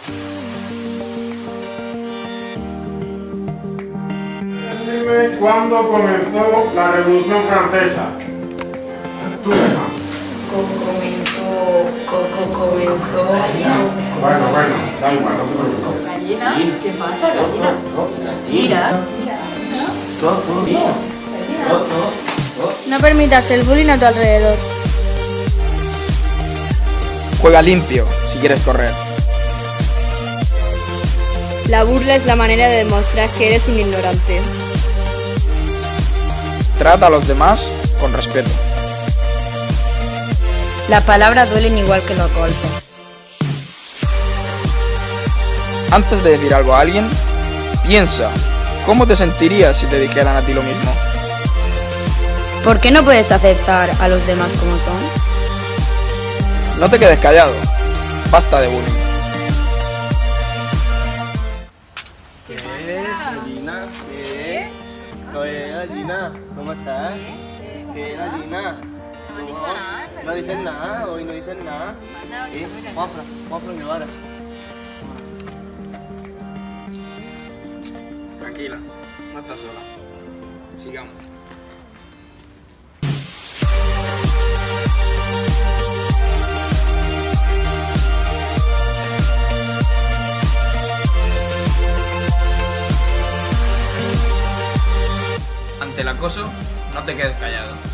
Dime cuándo comenzó la Revolución Francesa. Tú, Emma. Bueno, da igual, no te preocupes. Gallina, ¿qué pasa, gallina? Mira. No permitas el bullying a tu alrededor. Juega limpio si quieres correr. La burla es la manera de demostrar que eres un ignorante. Trata a los demás con respeto. Las palabras duelen igual que los golpes. Antes de decir algo a alguien, piensa, ¿cómo te sentirías si te dijeran a ti lo mismo? ¿Por qué no puedes aceptar a los demás como son? No te quedes callado. Basta de bullying. Gallina, Gallina, ¿cómo estás? ¿Qué, Gallina? No me han dicho nada. No dices nada, hoy no dices nada. Vamos a probar. Tranquila, no estás sola. Sigamos. Ante el acoso, no te quedes callado.